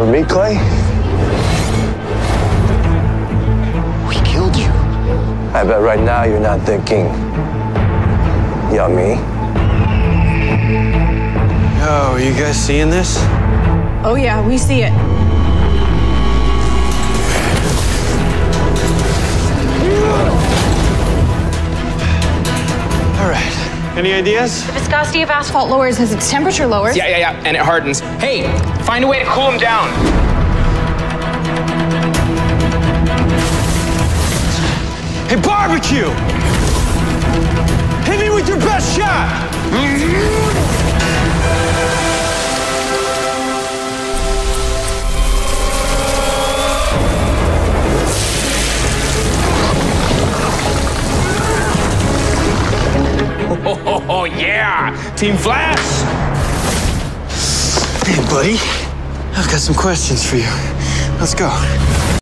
Remember me, Clay? We killed you. I bet right now you're not thinking, yummy. Yo, are you guys seeing this? Oh yeah, we see it. All right. Any ideas? The viscosity of asphalt lowers as its temperature lowers. Yeah, and it hardens. Hey, find a way to cool them down. Hey, Barbacue! Hit me with your best shot! Oh, yeah! Team Flash! Hey, buddy. I've got some questions for you. Let's go.